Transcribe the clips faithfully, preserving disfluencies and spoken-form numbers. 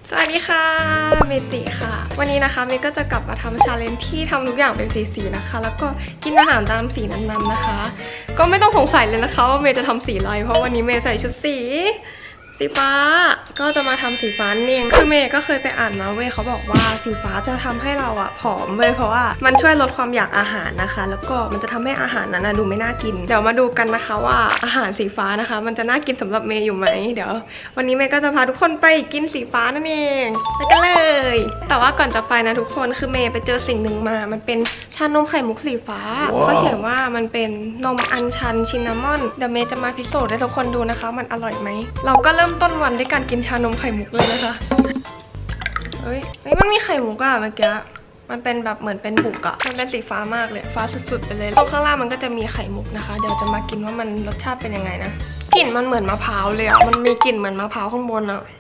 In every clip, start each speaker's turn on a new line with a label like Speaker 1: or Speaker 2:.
Speaker 1: สวัสดีค่ะเมจิค่ะวันนี้นะคะเมย์ก็จะกลับมาทำชาเลนจ์ที่ทำทุกอย่างเป็นสีๆนะคะแล้วก็กินอาหารตามสีนั้นๆนะคะก็ไม่ต้องสงสัยเลยนะคะว่าเมย์จะทำสีอะไรเพราะวันนี้เมย์ใส่ชุดสีสีฟ้าก็จะมาทำสีฟ้าเองคือเมย์ก็เคยไปอ่านมาเว้ยเขาบอกว่าสีฟ้าจะทำให้เราอะผอมเว้ยเพราะว่ามันช่วยลดความอยากอาหารนะคะแล้วก็มันจะทำให้อาหารนั้นดูไม่น่ากินเดี๋ยวมาดูกันนะคะว่าอาหารสีฟ้านะคะมันจะน่ากินสำหรับเมย์อยู่ไหมเดี๋ยววันนี้เมย์ก็จะพาทุกคนไปกินสีฟ้านั่นเองไปกันเลยแต่ว่าก่อนจะไปนะทุกคนคือเมย์ไปเจอสิ่งหนึ่งมามันเป็นชานมไข่มุกสีฟ้า wow. เขาเขียนว่ามันเป็นนมอัญชันชินนามอนเดี๋ยวเมย์จะมาพิสูจน์ให้ทุกคนดูนะคะมันอร่อยไหมเราก็เริ่มต้นวันด้วยการกินชานมไข่มุกเลยนะคะเฮ้ยนี่มันมีไข่มุกอะเมื่อกี้มันเป็นแบบเหมือนเป็นบุกอะมันเป็นสีฟ้ามากเลยฟ้าสุดๆไปเลยตรงข้างล่างมันก็จะมีไข่มุกนะคะเดี๋ยวจะมากินว่ามันรสชาติเป็นยังไงนะกลิ่นมันเหมือนมะพร้าวเลยอะมันมีกลิ่นเหมือนมะพร้าวข้างบนอะ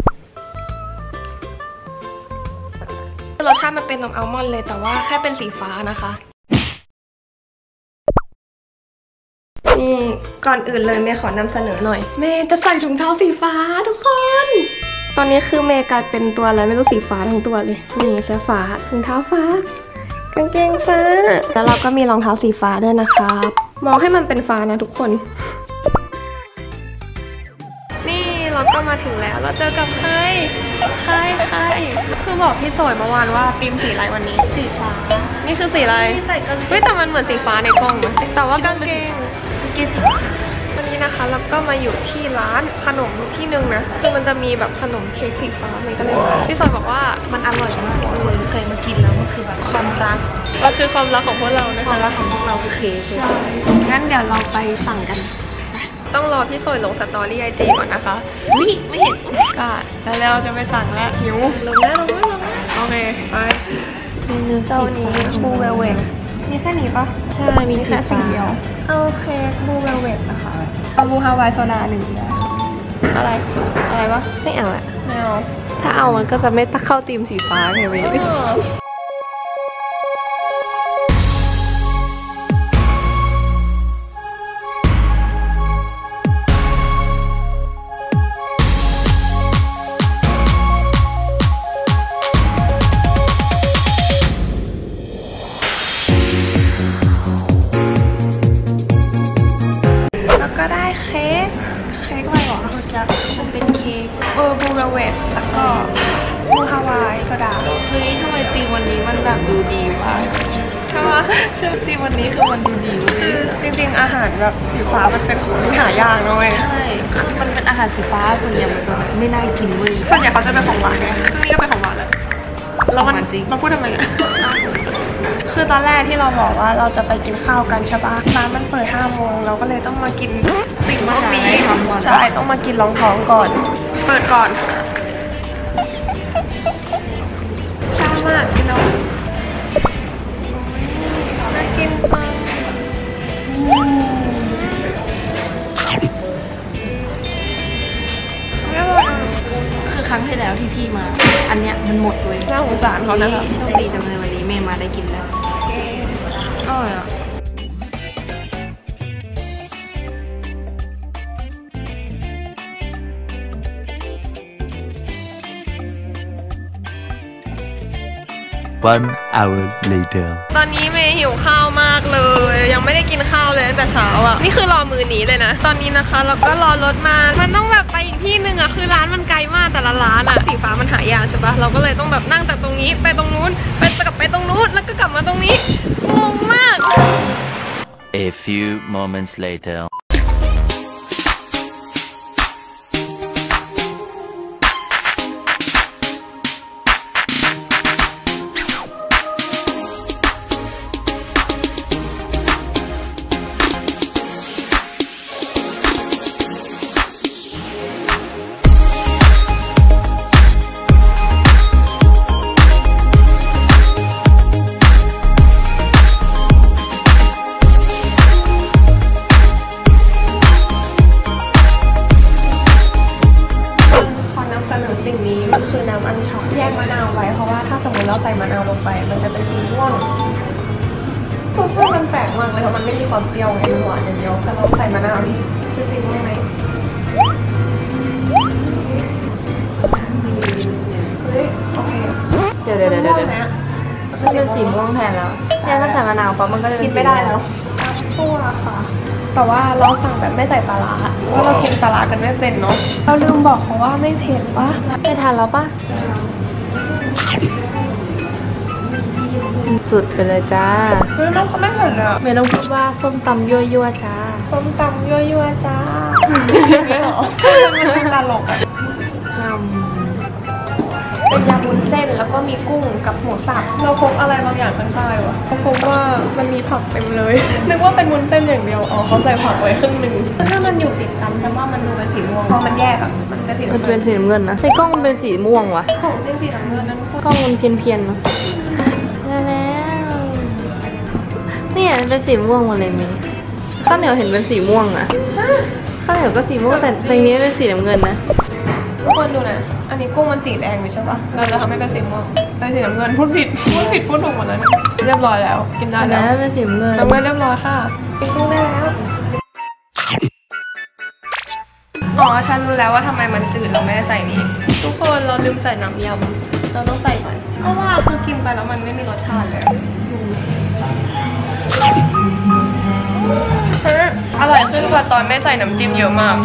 Speaker 1: รสชาติมันเป็นนมอัลมอนด์เลยแต่ว่าแค่เป็นสีฟ้านะคะนี่ก่อนอื่นเลยเมย์ขอนำเสนอหน่อยเมย์จะใส่ถุงเท้าสีฟ้าทุกคนตอนนี้คือเมย์กลายเป็นตัวอะไรไม่รู้สีฟ้าทั้งตัวเลยนี่เสื้อฟ้าถุงเท้าฟ้ากางเกงฟ้าแล้วเราก็มีรองเท้าสีฟ้าด้วยนะคะมองให้มันเป็นฟ้านะทุกคนนี่เราก็มาถึงแล้วเราเจอกับใครใครใครคือบอกพี่สวยเมื่อวานว่าธีมสีอะไรวันนี้สีฟ้านี่คือสีอะไรเฮ้ยแต่มันเหมือนสีฟ้าในกล้องนะแต่ว่ากางเกงวันนี้นะคะเราก็มาอยู่ที่ร้านขนมที่นึงนะคือมันจะมีแบบขนมเค้กสีฟ้าเลยก็เลยพี่สอยบอกว่ามันอร่อยมากเลยเคยมากินแล้วมันคือแบบความรักก็คือความรักของพวกเรานะความรักของพวกเราคือเค้กใช่งั้นเดี๋ยวเราไปสั่งกันต้องรอพี่สอยลงสตอรี่ไอจีก่อนนะคะวิไม่เห็นก็แล้วเราจะไปสั่งแล้วหิวลงแล้วลงแล้วลงแล้วโอเคไปเมนูเจ้านี้บูเวลเวทมีแค่นี้ปะใช่มีแค่สิ่งเดียวเอาเค้กบูเวลเวทนะคะเอาบูฮาวายโซดาหนึ่งอย่างอะไรอะไรวะไม่เอาอะไม่เอาถ้าเอามันก็จะไม่เข้าธีมสีฟ้าไงเว้ยก็ได้เค้กเค้กอะไรหรอเมื่อกี้มันเป็นเค้กเออบูเวลเวทแล้วก็บูฮาวายโซดาเฮ้ยทำไมตีวันนี้มันแบบดูดีวะใช่ไหมใช่ตีวันนี้คือมันดูดีคือจริงๆอาหารแบบสีฟ้ามันเป็นของที่หายากนะเว้ยใช่คือมันเป็นอาหารสีฟ้าส่วนใหญ่มันจะไม่น่ากินเว้ยส่วนใหญ่เขาจะเป็นของหวานไงซึ่งนี่ก็เป็นของหวานแหละแล้วมันเราพูดทำไมอ่ะคือตอนแรกที่เราบอกว่าเราจะไปกินข้าวกันใช่ปะร้านมันเปิดห้าโมงเราก็เลยต้องมากินสิ่งพวกนี้ใช่ต้องมากินรองท้องก่อนเปิดก่อนชอบมากชิโน่น่ากินมากคือครั้งที่แล้วที่พี่มาอันเนี้ยมันหมดเลยน่าสงสารเขานะคะโชคดีจังเลยวันนี้เมย์มาได้กินแล้วอร่อยอ่ะ
Speaker 2: One hour later
Speaker 1: ตอนนี้เมย์หิวข้าวมากเลยยังไม่ได้กินข้าวเลยตั้งแต่เช้าอ่ะนี่คือรอมือนี้เลยนะตอนนี้นะคะเราก็รอรถมามันต้องแบบไปอีกที่หนึ่งอ่ะคือร้านมันไกลมากแต่ละร้านอ่ะสีฟ้ามันหายากใช่ปะเราก็เลยต้องแบบนั่งจากตรงนี้ไปตรงนู้นไปกลับไปตรงนู้นแล้วก็กลับมาตรงนี้งงมาก
Speaker 2: A few moments later
Speaker 1: สิ่งนี้มันคือน้ำอัญชันแยกมะนาวไว้เพราะว่าถ้าสมมติเราใส่มะนาวลงไปมันจะเป็นสีม่วงรสชาติมันแปลกมากเลยเพราะมันไม่มีความเปรี้ยวไงมันหวานอย่างเดียวแต่เราใส่มะนาวนี่คือสีม่วงไหม
Speaker 3: เป็นสีม่วงแทนแล้วเนี่ยถ้าใส่มะนาวปั๊บมันก็จะเป็นสีไม่ได้แล้ว
Speaker 1: ชั่วค่ะแต่ว่าเราสั่งแบบไม่ใส่ปลาร้าเพราะเรากินปลาร้ากันไม่เป็นเนาะเราลืมบอกเขาว่าไม่เผ็ดปะ
Speaker 3: ไม่ทานแล้วปะสุดไปเลยจ้า
Speaker 1: เฮ้ยน้องเขาไม่เผ็ดเลยอะ
Speaker 3: ไม่ต้องพูดว่าส้มตำยั่วยั่วๆจ้า
Speaker 1: ส้มตำยั่วๆจ้าไม่หรอมันเป็นตลกอะ
Speaker 3: น
Speaker 1: เป็นยำวุ้นเส้นแล้วก็มีกุ้งกับหมูสับเราพกอะไรบางอย่างข้างใต้วะเขาพบว่ามันมีผักเต็มเลยนึกว่าเป็นวุ้นเส้นอย่างเดียวอ๋อเขาใส่ผักไว้ครึ่งหนึ่งถ้ามันอยู่ติดกันแปลว่ามันดูเป็นสีม่วงพอมันแยกอะมันเป็นสี
Speaker 3: ำมัน
Speaker 1: น้ำ
Speaker 3: เป็
Speaker 1: เงิ
Speaker 3: น
Speaker 1: น
Speaker 3: สีน้ำเงินนะในกล้องมันเป็นสีม่วงวะ
Speaker 1: ของจริงสีน้ำเงินนั่น
Speaker 3: กล้องมันเพี้ยนเพียนๆเนาะได้แล้วเนี่ยมันเป็นสีม่วงหมดเลยมีข้าวเหนียวเห็นเป็นสีม่วงอะข้าวเหนียวก็สีม่วงแต่ในนี้เป็นสีน้ำเงินนะ
Speaker 1: ทุกคนดูนะอันนี้กุ้งมันสีแดงอยู่ใช่ปะเราจะทำให้เป็นสีม่วงเป็นสีน้ำเงินพูดผิดพูดผิดพูดถูกหมดแล้วเนี่ยเรียบร้อยแล้วกินได้
Speaker 3: อัน
Speaker 1: แล้ว
Speaker 3: นั้นเป็นสีน้ำเงิน
Speaker 1: น้ำเงินเรียบร้อยค่ะกินกุ้งได้แล้วอ๋อฉันรู้แล้วว่าทำไมมันจืดเราไม่ได้ใส่นี่ทุกคนเราลืมใส่น้ำยำเราต้องใส่ก่อนก็ว่าคือกินไปแล้วมันไม่มีรสชาติเลยเฮ้ยอร่อยขึ้นกว่าตอนไม่ใส่น้ำจิ้มเยอะมาก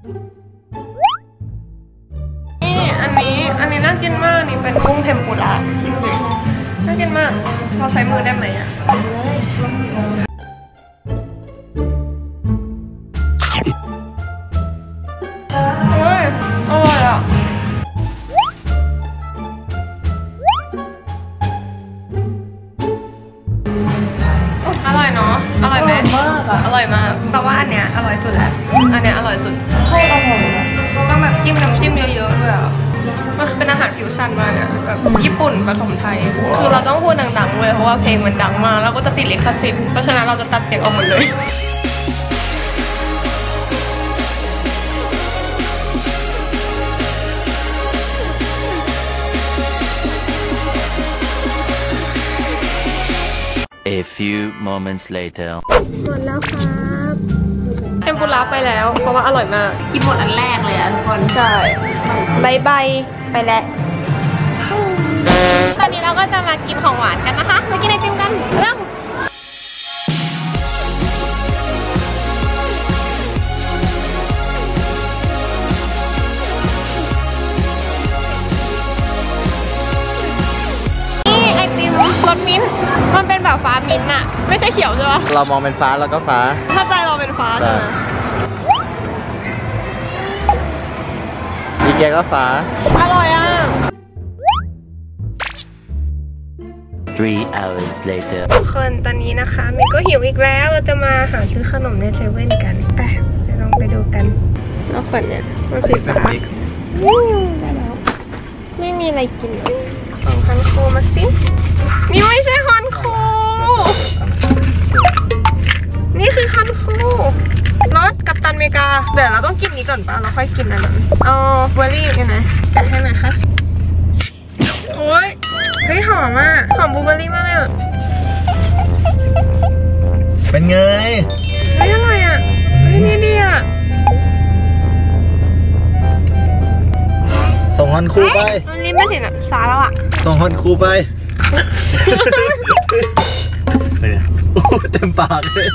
Speaker 1: นี่อันนี้อันนี้น่ากินมากนี่เป็นกุ้งเทมปุระน่ากินมากเราใช้มือได้ไหมอ่ะเฮ้ยอร่อยอ่ะอร่อยเนาะอร่อยไหมอร่อยมากแต่ว่าอันเนี้ยอร่อยสุดแล้วอันเนี้ยอร่อยสุดต้องแบบจิ้มน้ำจิ้มเยอะๆด้วยอ่ะมันเป็นอาหารฟิวชั่นมากเนี่ยแบบญี่ปุ่นผสมไทยคือเราต้องพูดดังๆเลยเพราะว่าเพลงมันดังมากแล้วก็จะติดลิขสิทธิ์เพราะฉะนั้นเราจะตัดเสียงออกหมดเลย
Speaker 2: A few moments later.
Speaker 1: หมดแล้วครับเทมปุระไปแล้วเพราะว่าอร่อยมาก
Speaker 3: กินหมดอันแรกเลยอะทุกคน
Speaker 1: ใช่บายบายไปแล้วตอนนี้เราก็จะมากินของหวานกันนะคะมากินไอติมกันเริ่มนี่ไอติมรสมิ้นท์มันเป็นแบบฟ้ามิ้นท์อะไม่ใช่เขียวใช่ปะ
Speaker 4: เรามองเป็นฟ้าแล้วก็ฟ้า
Speaker 1: ถ้าใจเราเป็นฟ้าใช่ไหม
Speaker 4: อีเกียก็ฟ้า
Speaker 1: อร่อยอ่ะ
Speaker 2: Three hours later.
Speaker 1: ทุกคนตอนนี้นะคะเมย์ก็หิวอีกแล้วเราจะมาหาซื้อขนมในเซเว่นกันไปเดี๋ยวลองไปดูกันแล้วขวดเนี่ยมันสีฟ้าอืมได้แล้วไม่มีอะไรกินของฮันโคมาสินี่ไม่ใช่ฮันโคนี่คือฮันโครสกัปตันอเมริกาเดี๋ยวเราต้องกินนี้ก่อนป่ะเราค่อยกินอันนั้นอ๋อเบอร์รี่เนี่ยนะกัดให้หน่อยค่ะโอ้ยเฮ้ยหอมอ่ะหอมบลูเบอร์รี่มากเลยอ่ะ
Speaker 4: เป็นไง
Speaker 1: เฮ้ยอร่อยอ่ะเฮ้ยนี่ดีอ่ะ
Speaker 4: ส่งฮอนคูไป
Speaker 1: มันลิ้นไม่ถึงอ่ะซาแล้วอ่ะ
Speaker 4: ส่งฮอนคูไปเป็นไงโอ้เต็มปากเลย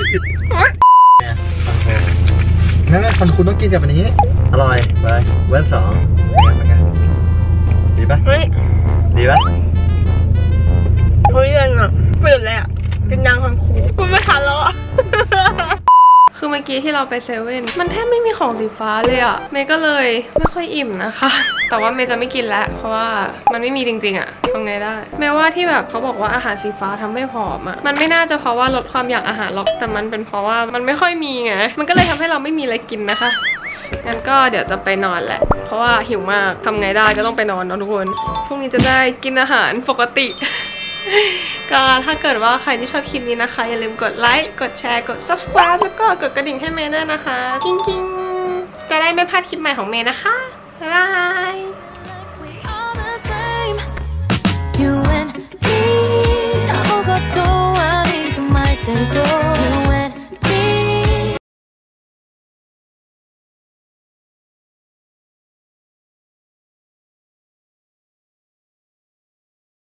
Speaker 4: นั่นแหละฮอนคูต้องกินกับอันนี้ อร่อยไปเว้นสองเป็นไงดีปะ
Speaker 1: เฮ้ย
Speaker 4: ดีปะ
Speaker 1: เฮ้ยเย็นอ่ะฝืนเลยอ่ะเป็นยางทังคูคุณไม่ทันแล้วอ่ะ คือเมื่อกี้ที่เราไปเซเว่นมันแทบไม่มีของสีฟ้าเลยอ่ะเมย์ก็เลยไม่ค่อยอิ่มนะคะแต่ว่าเมย์จะไม่กินแล้วเพราะว่ามันไม่มีจริงๆอ่ะทำไงได้แม้ว่าที่แบบเขาบอกว่าอาหารสีฟ้าทำให้ผอมอ่ะมันไม่น่าจะเพราะว่าลดความอยากอาหารหรอกแต่มันเป็นเพราะว่ามันไม่ค่อยมีไงมันก็เลยทำให้เราไม่มีอะไรกินนะคะงั้นก็เดี๋ยวจะไปนอนแหละเพราะว่าหิวมากทำไงได้ก็ต้องไปนอนเนาะทุกคนพรุ่งนี้จะได้กินอาหารปกติ ก็ถ้าเกิดว่าใครที่ชอบคลิปนี้นะคะอย่าลืมกดไลค์กดแชร์กด ซับสไครบ์ แล้วก็กดกระดิ่งให้เมย์ด้วยนะคะกิ้งกิ้งจะได้ไม่พลาดคลิปใหม่ของเมย์นะคะบ๊ายบาย